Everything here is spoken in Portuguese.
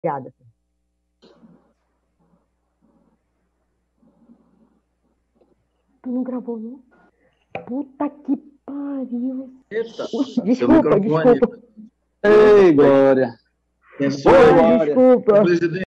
Obrigada. Tu não gravou, não? Puta que pariu. Eita, Desculpa. Ei, Glória. Desculpa. Presidente.